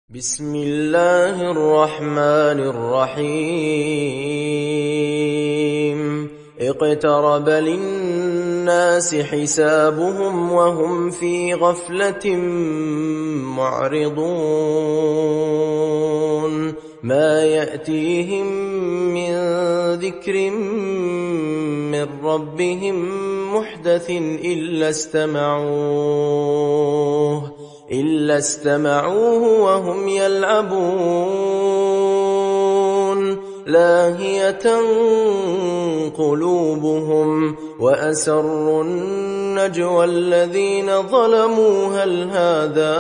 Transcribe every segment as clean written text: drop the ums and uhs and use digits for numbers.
بسم الله الرحمن الرحيم اقترب للناس حسابهم وهم في غفلة معرضون ما يأتيهم من ذكر من ربهم محدث إلا استمعوه وهم يلعبون لاهية قلوبهم وأسروا النجوى الذين ظلموا هل هذا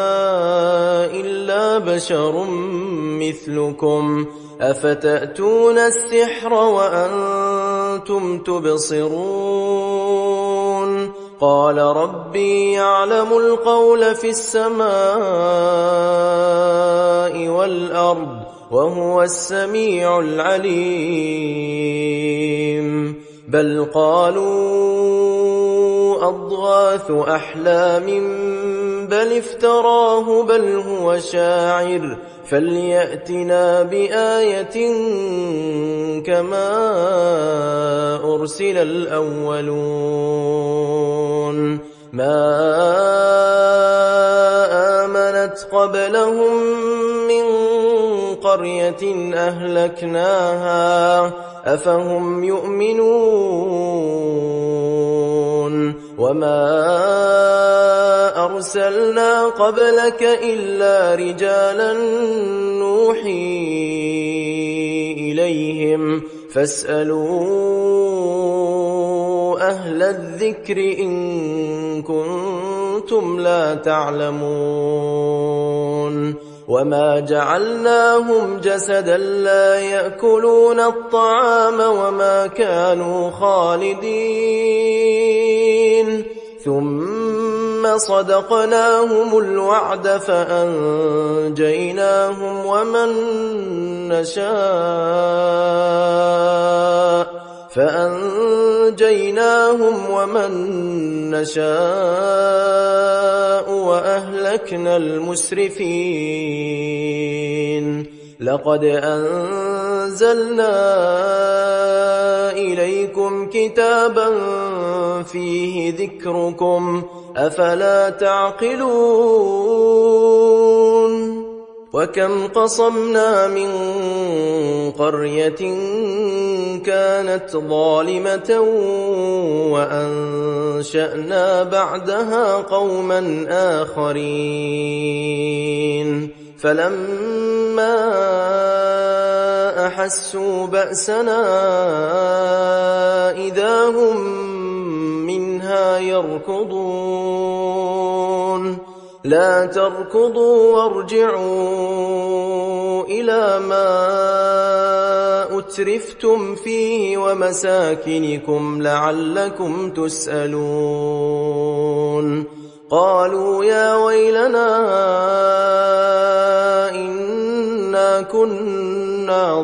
إلا بشر مثلكم أفتأتون السحر وأنتم تبصرون قال ربي يعلم القول في السماء والأرض وهو السميع العليم بل قالوا أضغاث أحلام بل افتراه بل هو شاعر فليأتنا بآية كما أرسل الأولون ما آمنت قبلهم من قرية أهلكناها أفهم يؤمنون وما أرسلنا قبلك إلا رجالا نوحي إليهم فاسألوا أهل الذكر إن كنتم لا تعلمون وما جعلناهم جسدا لا يأكلون الطعام وما كانوا خالدين ثم صدقناهم الوعد فأنجيناهم ومن نشاء وأهلكنا المسرفين لقد أنزلنا إليكم كتابا فيه ذكركم أفلا تعقلون وكم قصمنا من قرية كانت ظالمة وأنشأنا بعدها قوما آخرين فلما أحسوا بأسنا إذا هم منها يركضون لا تركضوا وارجعوا إلى ما أترفتم فيه ومساكنكم لعلكم تسألون قالوا يا ويلنا إنا كنا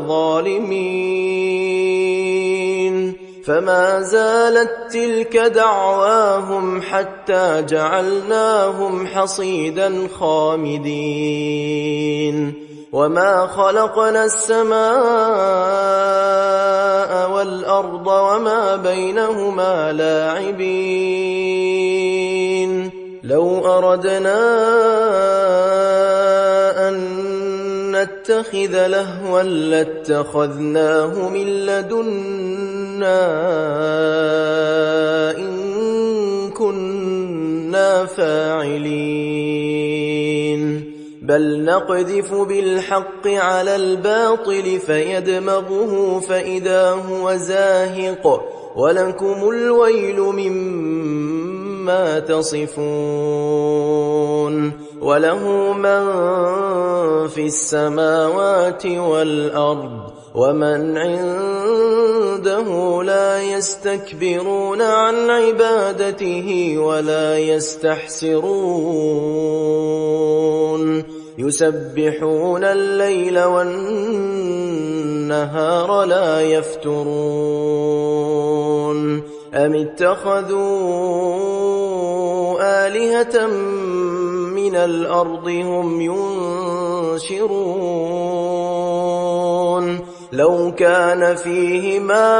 ظالمين فما زالت تلك دعواهم حتى جعلناهم حصيدا خامدين وما خلقنا السماء والأرض وما بينهما لاعبين لو أردنا أن نتخذ لهوا لاتخذناه من لدنا إن كنا فاعلين بل نقذف بالحق على الباطل فيدمغه فإذا هو زاهق ولكم الويل مما تصفون وله من في السماوات والأرض ومن عنده لا يستكبرون عن عبادته ولا يستحسرون يسبحون الليل والنهار لا يفترون أم اتخذوا آلهة من الأرض هم ينشرون ينشرون لو كان فيهما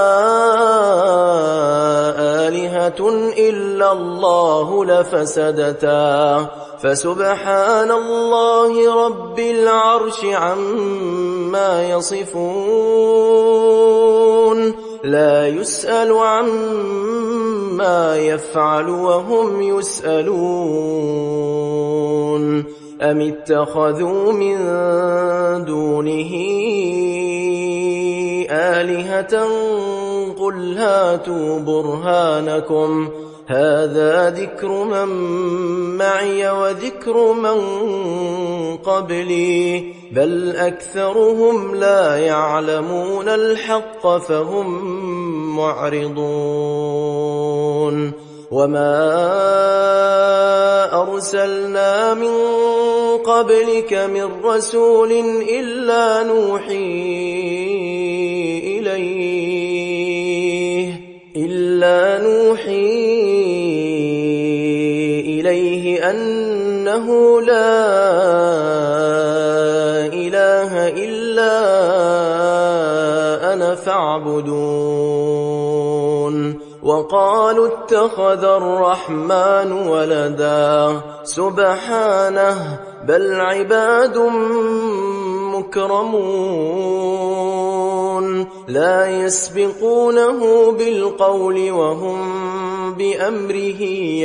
آلهة إلا الله لفسدتا فسبحان الله رب العرش عما يصفون لا يسأل عما يفعل وهم يسألون أم اتخذوا من دونه آلهة قل هاتوا برهانكم هذا ذكر من معي وذكر من قبلي بل أكثرهم لا يعلمون الحق فهم معرضون وما أرسلنا من قبلك من رسول إلا نوحي إليه أنه لا إله إلا أنا فاعبدون وقالوا اتخذ الرحمن ولدا سبحانه بل عباد مكرمون لا يسبقونه بالقول وهم بأمره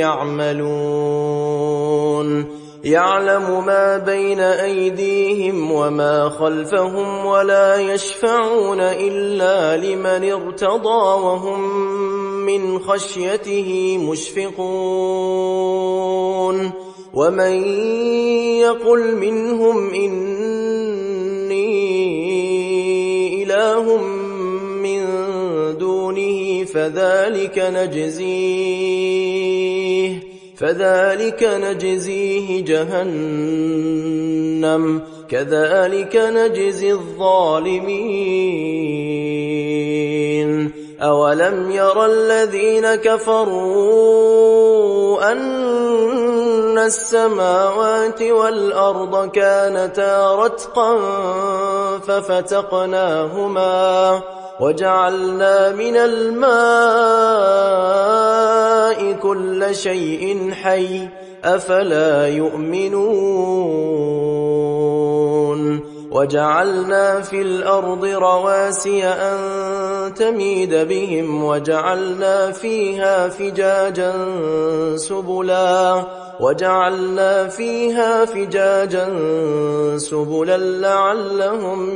يعملون يعلم ما بين أيديهم وما خلفهم ولا يشفعون إلا لمن ارتضى وهم من خشيته مشفقون ومن يقل منهم إني إله من دونه فذلك نجزيه جهنم كذلك نجزي الظالمين أولم ير الذين كفروا أن السماوات والأرض كانتا رتقا ففتقناهما وجعلنا من الماء كل شيء حي أفلا يؤمنون وجعلنا في الأرض رواسي أن تميد بهم وجعلنا فيها فجاجا سبلا لعلهم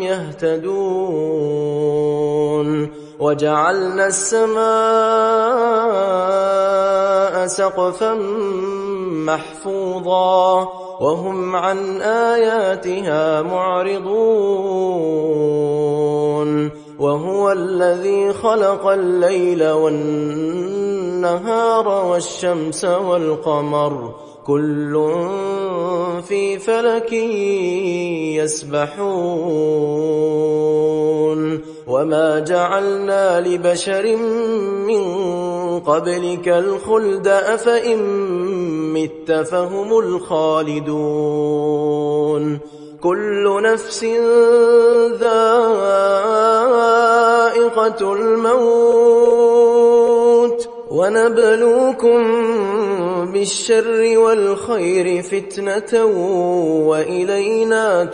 يهتدون وجعلنا السماء سقفا محفوظا وهم عن آياتها معرضون وهو الذي خلق الليل والنهار والشمس والقمر كل في فلك يسبحون وما جعلنا لبشر من قبلك الخلد أفإن مت فهم الخالدون كل نفس ذائقة الموت ونبلوكم بالشر والخير فتنة وإلينا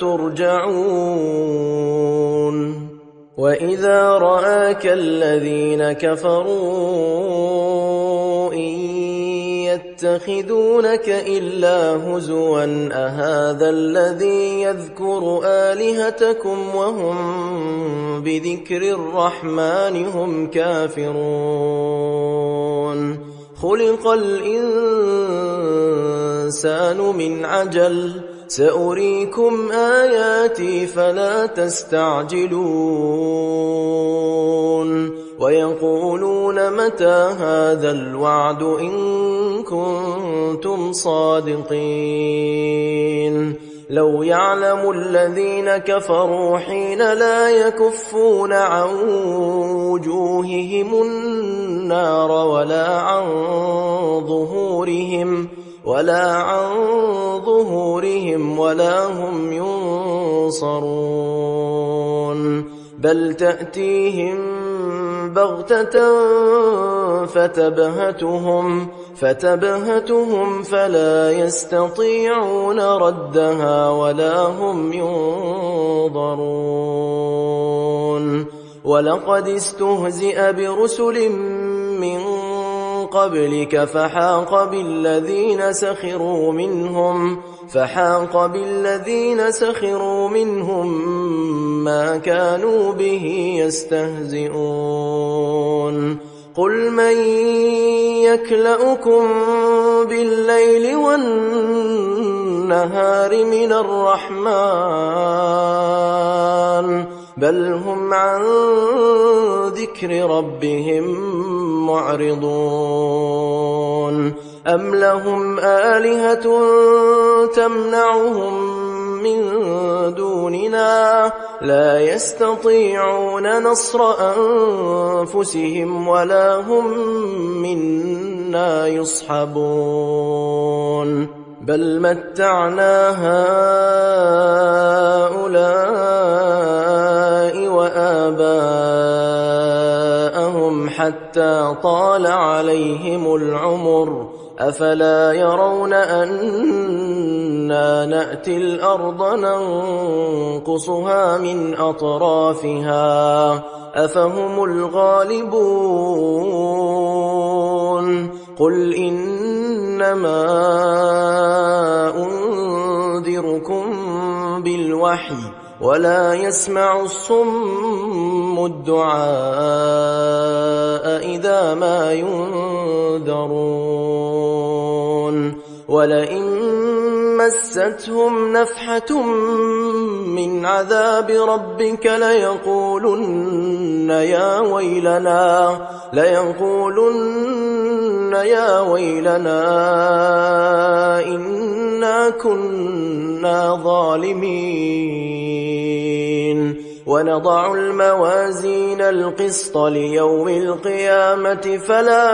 ترجعون وإذا رآك الذين كفروا إن يتخذونك إلا هزوا أهذا الذي يذكر آلهتكم وهم بذكر الرحمن هم كافرون خلق الإنسان من عجل سأريكم آياتي فلا تستعجلون ويقولون متى هذا الوعد إن كنتم صادقين لو يعلم الذين كفروا حين لا يكفون عن وجوههم النار ولا عن ظهورهم ولا هم ينظرون ينصرون بل تأتيهم بغتة فتبهتهم فلا يستطيعون ردها ولا هم ينظرون ولقد استهزئ برسل من قبلك فحاق بالذين سخروا منهم ما كانوا به يستهزئون قل من يكلؤكم بالليل والنهار من الرحمن بل هم عن ذكر ربهم معرضون أم لهم آلهة تمنعهم من دوننا لا يستطيعون نصر أنفسهم ولا هم منا يصحبون بل متعنا هؤلاء وآباءهم حتى طال عليهم العمر أفلا يرون أنا نأتي الأرض ننقصها من أطرافها أفهم الغالبون قل إنما أنذركم بالوحي ولا يسمع الصم الدعاء إذا ما ينذرون ولئن مستهم نفحة من عذاب ربك ليقولن يا ويلنا إنا كنا ظالمين ونضع الموازين القسط ليوم القيامة فلا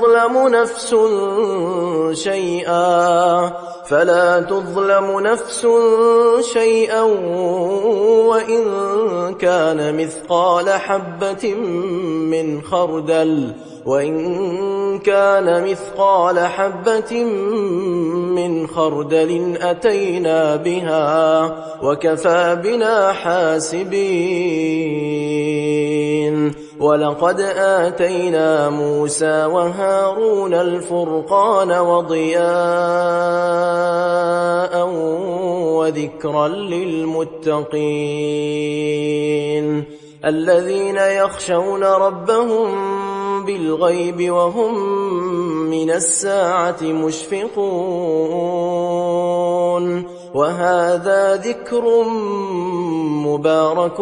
تظلم نفس شيئا وإن كان مثقال حبة من خردل أتينا بها وكفى بنا حاسبين ولقد آتينا موسى وهارون الفرقان وضياء وذكرا للمتقين الذين يخشون ربهم بالغيب وهم من الساعة مشفقون وهذا ذكر مبارك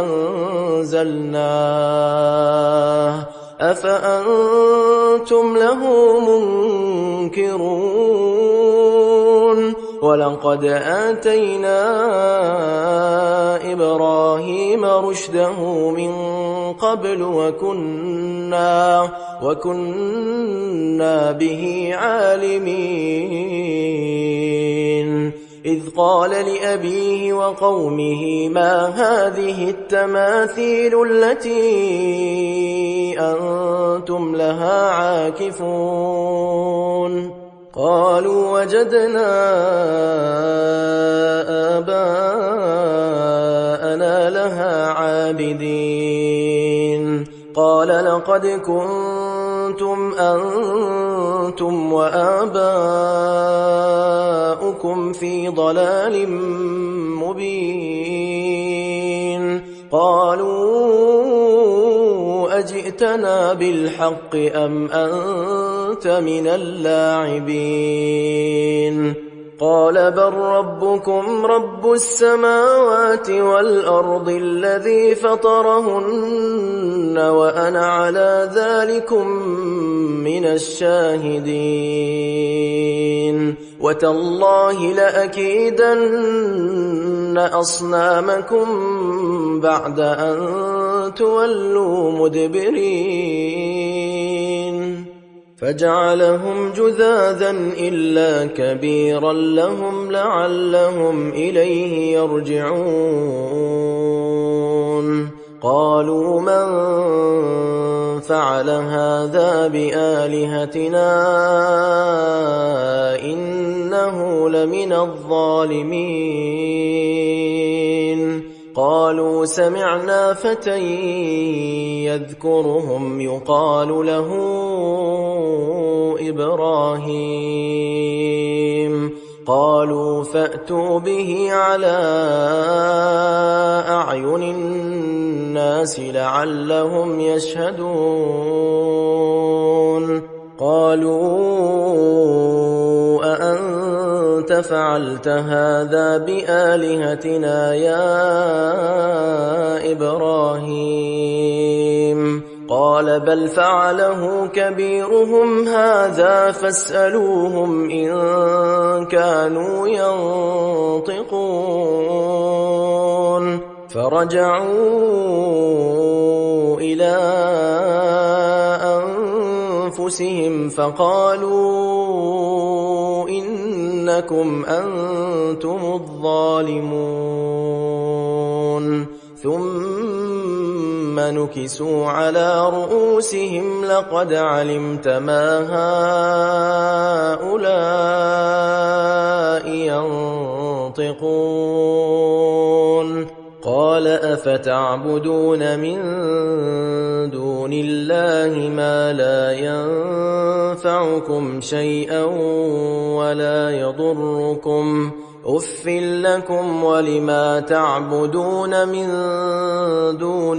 أنزلناه أفأنتم له منكرون ولقد آتينا إبراهيم رشده من قبل وكنا به عالمين إذ قال لأبيه وقومه ما هذه التماثيل التي أنتم لها عاكفون قالوا وجدنا آباءنا لها عابدين قال لقد كنتم أنتم وآباؤكم في ضلال مبين قالوا أجئتنا بالحق أم أنت من اللاعبين قال بل ربكم رب السماوات والأرض الذي فطرهن وأنا على ذلكم من الشاهدين وتالله لأكيدن أصنامكم بعد أن تولوا مدبرين فجعلهم جذاذا إلا كبيرا لهم لعلهم إليه يرجعون قالوا من فعل هذا بآلهتنا إنه لمن الظالمين قالوا سمعنا فتى يذكرهم يقال له إبراهيم قالوا فأتوا به على أعين الناس لعلهم يشهدون قالوا أأنت فعلت هذا بآلهتنا يا إبراهيم قال بل فعله كبيرهم هذا فاسألوهم إن كانوا ينطقون فرجعوا إلى أنفسهم فقالوا إنكم أنتم الظالمون ثم نكسوا على رؤوسهم لقد علمت ما هؤلاء ينطقون قال أفتعبدون من دون الله ما لا ينفعكم شيئا ولا يضركم أف لكم ولما تعبدون من دون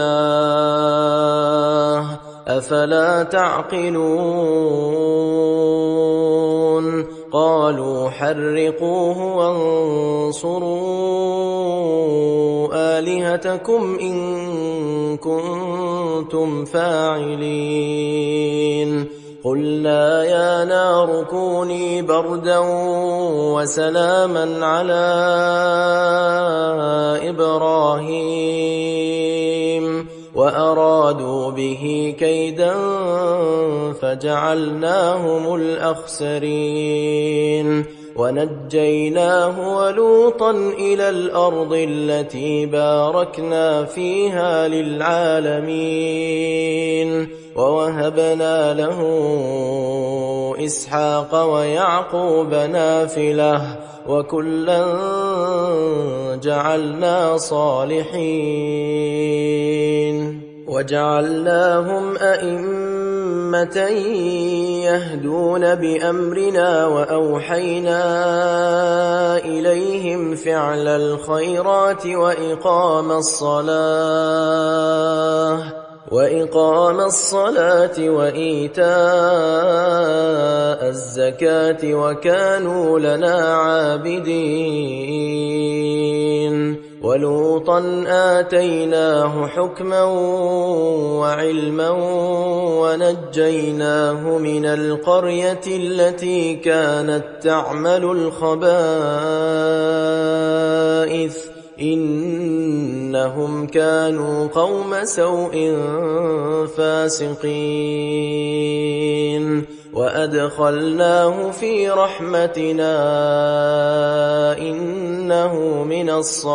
الله أفلا تعقلون قالوا حرقوه وانصروا آلهتكم إن كنتم فاعلين قلنا يا نار كوني بردا وسلاما على إبراهيم وأرادوا به كيدا فجعلناهم الأخسرين ونجيناه ولوطا إلى الأرض التي باركنا فيها للعالمين ووهبنا له إسحاق ويعقوب نافلة وكلا جعلنا صالحين وجعلناهم أئمة يهدون بأمرنا وأوحينا إليهم فعل الخيرات وإقام الصلاة وإيتاء الزكاة وكانوا لنا عابدين ولوطا آتيناه حكما وعلما ونجيناه من القرية التي كانت تعمل الخبائث إنهم كانوا قوم سوء فاسقين وأدخلناه في رحمتنا إنه من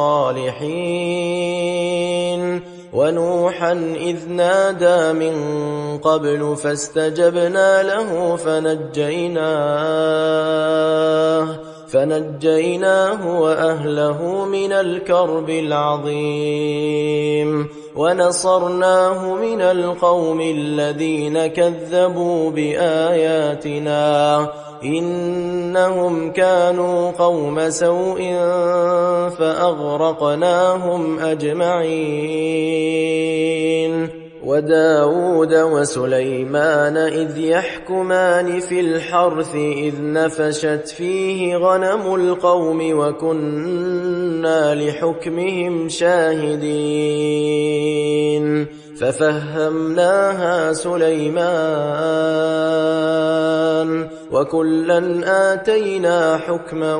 الصالحين ونوحا إذ نادى من قبل فاستجبنا له فنجيناه وأهله من الكرب العظيم ونصرناه من القوم الذين كذبوا بآياتنا إنهم كانوا قوم سوء فأغرقناهم أجمعين وداود وسليمان إذ يحكمان في الحرث إذ نفشت فيه غنم القوم وكنا لحكمهم شاهدين ففهمناها سليمان وكلا آتينا حكما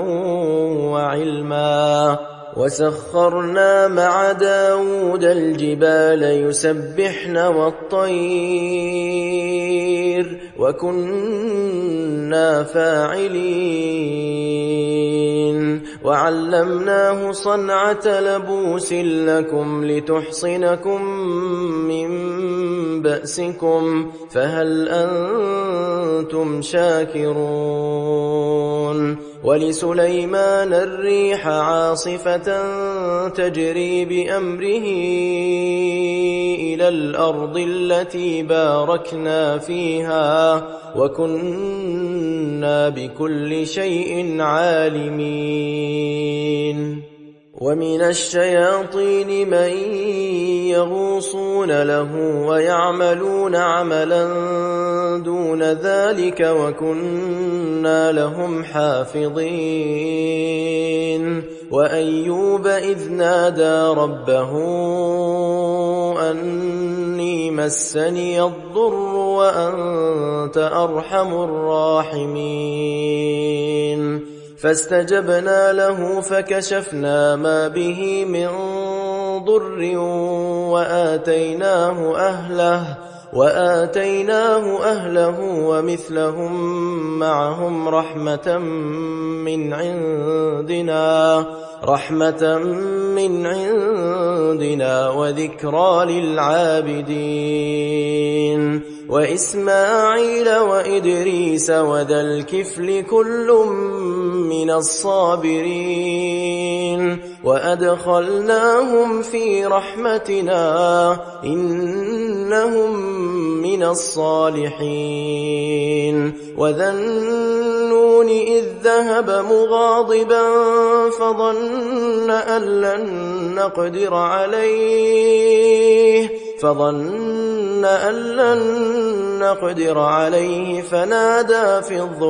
وعلما وسخرنا مع داود الجبال يسبحن والطير وكنا فاعلين وعلمناه صنعة لبوس لكم لتحصنكم من بأسكم فهل أنتم شاكرون ولسليمان الريح عاصفة تجري بأمره إلى الأرض التي باركنا فيها وكنا بكل شيء عالمين ومن الشياطين من يغوصون له ويعملون عملا دون ذلك وكنا لهم حافظين وأيوب إذ نادى ربه أني مسني الضر وأنت أرحم الراحمين فاستجبنا له فكشفنا ما به من ضر وآتيناه أهله ومثلهم معهم رحمة من عندنا وذكرى للعابدين وإسماعيل وإدريس وذا الكفل كل من الصابرين وأدخلناهم في رحمتنا إنهم من الصالحين وذا النون إذ ذهب مغاضبا فظن أن لن نقدر عليه فنادى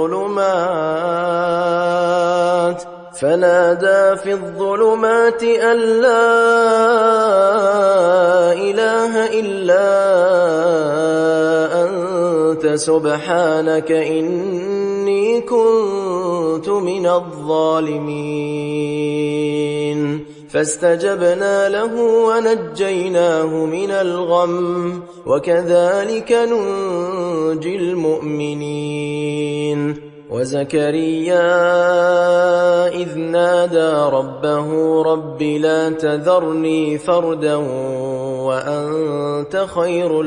في الظلمات أن لا إله إلا أنت سبحانك إني كنت من الظالمين فاستجبنا له ونجيناه من الغم وكذلك ننجي المؤمنين وزكريا إذ نادى ربه رب لا تذرني فردا وأنت خير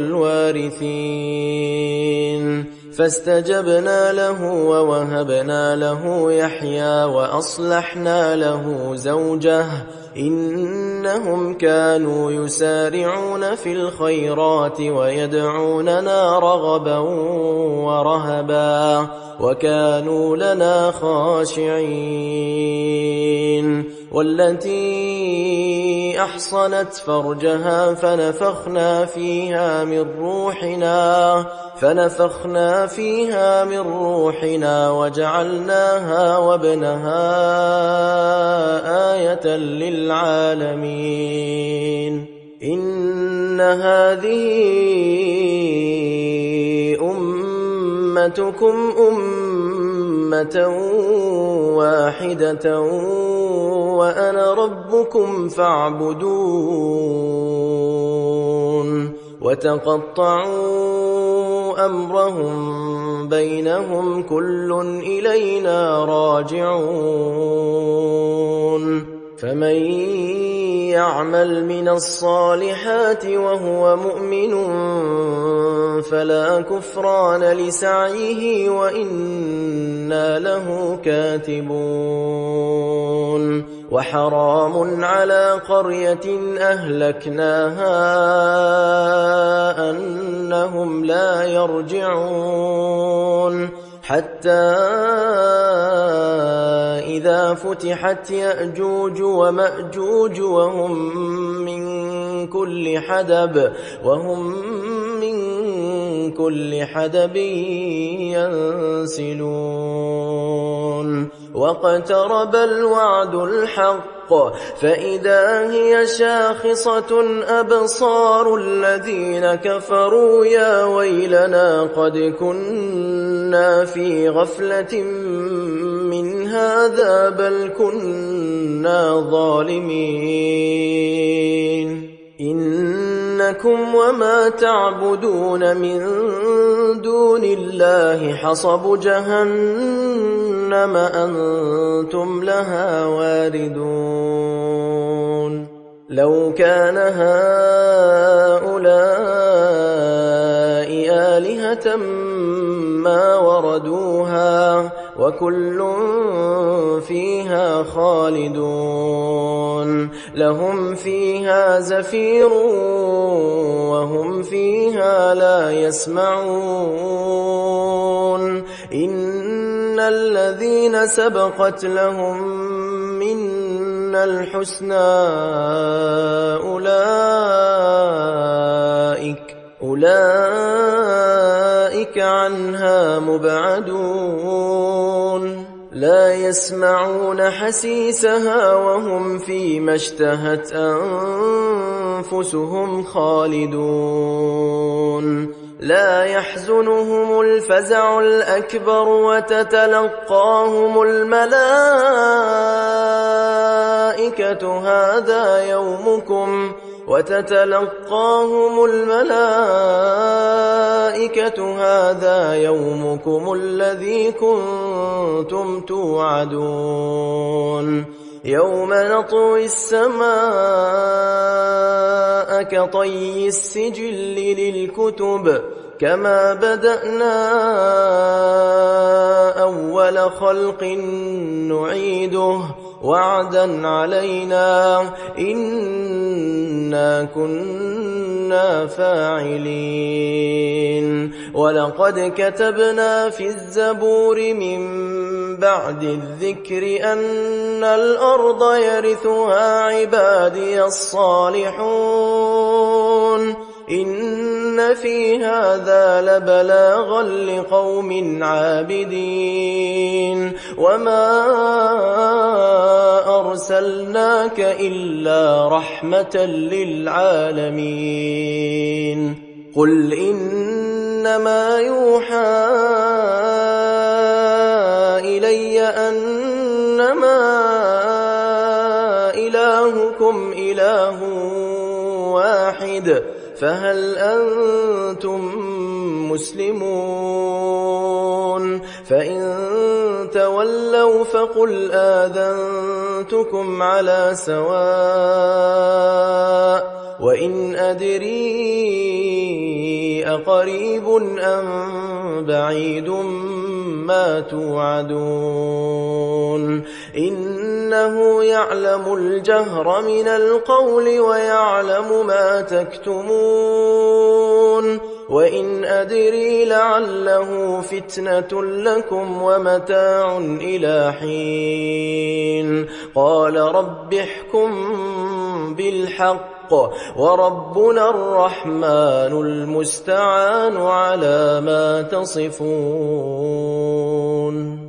الوارثين فاستجبنا له ووهبنا له يحيى وأصلحنا له زوجه إنهم كانوا يسارعون في الخيرات ويدعوننا رغبا ورهبا وكانوا لنا خاشعين والتي أحصنت فرجها فنفخنا فيها من روحنا وجعلناها وابنها آية للعالمين إن هذه أمتكم أمة واحدة وأنا ربكم فاعبدون وتقطعوا أمرهم بينهم كل إلينا راجعون فمن يعمل من الصالحات وهو مؤمن فلا كفران لسعيه وإنا له كاتبون وحرام على قرية أهلكناها أنهم لا يرجعون حتى إذا فتحت يأجوج ومأجوج وهم من كل حدب ينسلون واقترب الوعد الحق فإذا هي شاخصة أبصار الذين كفروا يا ويلنا قد كنا في غفلة من هذا بل كنا ظالمين إن إنكم وما تعبدون من دون الله حصب جهنم أنتم لها واردون لو كان هؤلاء آلهة ما وردوها وكل فيها خالدون لهم فيها زفير وهم فيها لا يسمعون إن الذين سبقت لهم منا الحسنى أولئك عنها مبعدون لا يسمعون حسيسها وهم فيما اشتهت أنفسهم خالدون لا يحزنهم الفزع الأكبر وتتلقاهم الملائكة هذا يومكم الذي كنتم توعدون يوم نطوي السماء كطي السجل للكتب كما بدأنا أول خلق نعيده وعدا علينا إنا كنا فاعلين ولقد كتبنا في الزبور من بعد الذكر أن الأرض يرثها عبادي الصالحون إن في هذا لبلاغا لقوم عابدين وما أرسلناك إلا رحمة للعالمين قل إنما يوحى إلي أنما إلهكم إله واحد فهل أنتم مسلمون فإن تولوا فقل آذنتكم على سواء وإن أدري أقريب أم بعيد ما توعدون إنه يعلم الجهر من القول ويعلم ما تكتمون وإن أدري لعله فتنة لكم ومتاع إلى حين قال رب احكم بالحق وربنا الرحمن المستعان على ما تصفون